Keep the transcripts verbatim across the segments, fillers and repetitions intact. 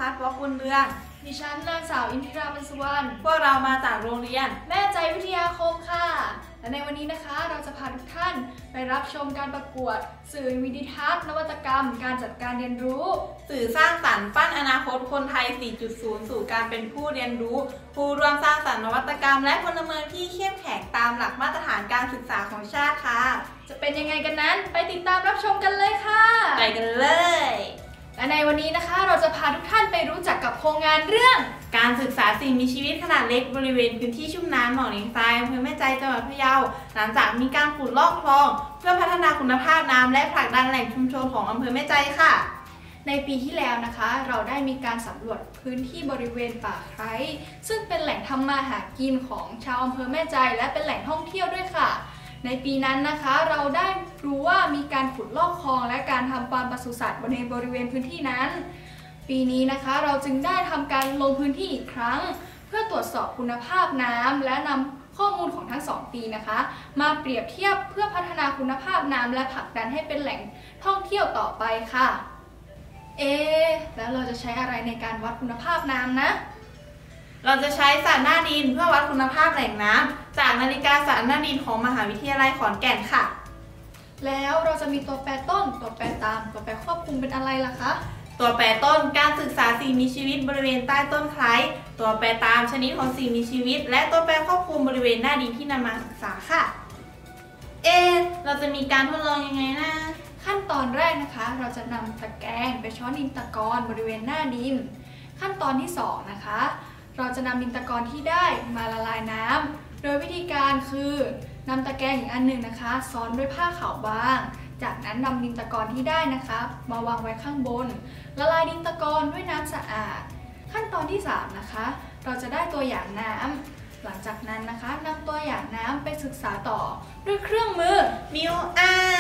พัฒน์ วกุลเรืองดิฉันนางสาวอินทิรา บรรณสุวรรณพวกเรามาจากโรงเรียนแม่ใจวิทยาคมค่ะและในวันนี้นะคะเราจะพาทุกท่านไปรับชมการประกวดสื่อวิดิทัศน์นวัตกรรมการจัดการเรียนรู้สื่อสร้างสรรค์ปั้นอนาคตคนไทย สี่จุดศูนย์ สู่การเป็นผู้เรียนรู้ผู้ร่วมสร้างสรรค์นวัตกรรมและพลเมืองที่เข้มแข็งตามหลักมาตรฐานการศึกษาของชาติค่ะจะเป็นยังไงกันนั้นไปติดตามรับชมกันเลยค่ะไปกันเลยและในวันนี้นะคะเราจะพาทุกท่านไปรู้จักกับโครงงานเรื่องการศึกษาสิ่งมีชีวิตขนาดเล็กบริเวณพื้นที่ชุ่มน้ำหนองเลงทรายอำเภอแม่ใจจังหวัดพะเยาหลังจากมีการขุดลอกคลองเพื่อพัฒนาคุณภาพน้ำและผลักดันแหล่งชุมชนของอำเภอแม่ใจค่ะในปีที่แล้วนะคะเราได้มีการสำรวจพื้นที่บริเวณป่าไคร้ซึ่งเป็นแหล่งทำมาหากินของชาวอำเภอแม่ใจและเป็นแหล่งท่องเที่ยวด้วยค่ะในปีนั้นนะคะเราได้รู้ว่ามีการขุดลอกคลองและการทำฟาร์มปศุสัตว์ในบริเวณพื้นที่นั้นปีนี้นะคะเราจึงได้ทำการลงพื้นที่อีกครั้งเพื่อตรวจสอบคุณภาพน้ำและนำข้อมูลของทั้งสองปีนะคะมาเปรียบเทียบเพื่อพัฒนาคุณภาพน้ำและผลักดันให้เป็นแหล่งท่องเที่ยวต่อไปค่ะเอ๊ะแล้วเราจะใช้อะไรในการวัดคุณภาพน้ำนะเราจะใช้สารหน้าดินเพื่อวัดคุณภาพแหล่งน้ำจากนาฬิกาสารหน้าดินของมหาวิทยาลัยขอนแก่นค่ะแล้วเราจะมีตัวแปรต้นตัวแปรตามตัวแปรควบคุมเป็นอะไรล่ะคะตัวแปรต้นการศึกษาสิ่งมีชีวิตบริเวณใต้ต้นไคร้ตัวแปรตามชนิดของสิ่งมีชีวิตและตัวแปรควบคุมบริเวณหน้าดินที่นำมาศึกษาค่ะเอเราจะมีการทดลองยังไงนะขั้นตอนแรกนะคะเราจะนำตะแกรงไปช้อนดินตะกอนบริเวณหน้าดินขั้นตอนที่สองนะคะเราจะนำดินตะกอนที่ได้มาละลายน้ำโดยวิธีการคือนำตะแกรงอีกอันหนึ่งนะคะซ้อนด้วยผ้าขาวบางจากนั้นนำดินตะกอนที่ได้นะคะมาวางไว้ข้างบนละลายดินตะกอนด้วยน้ำสะอาดขั้นตอนที่สามนะคะเราจะได้ตัวอย่างน้ำหลังจากนั้นนะคะนำตัวอย่างน้ำไปศึกษาต่อด้วยเครื่องมือมิว ไอ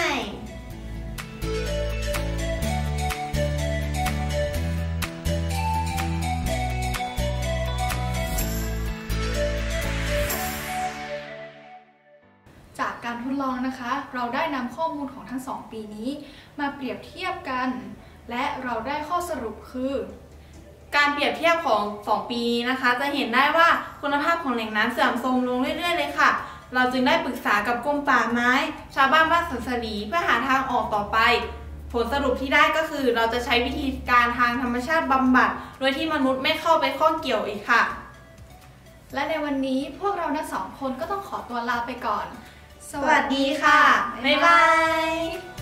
จากการทดลองนะคะเราได้นำข้อมูลของทั้งสองปีนี้มาเปรียบเทียบกันและเราได้ข้อสรุปคือการเปรียบเทียบของสองปีนะคะจะเห็นได้ว่าคุณภาพของแหล่งน้ำเสื่อมโทรมลงเรื่อยๆเลยค่ะเราจึงได้ปรึกษากับกรมป่าไม้ชาวบ้านบ้านสันสลีเพื่อหาทางออกต่อไปผลสรุปที่ได้ก็คือเราจะใช้วิธีการทางธรรมชาติบำบัดโดยที่มนุษย์ไม่เข้าไปข้องเกี่ยวอีกค่ะและในวันนี้พวกเราทั้งสองคนก็ต้องขอตัวลาไปก่อนสวัสดีค่ะบ๊ายบาย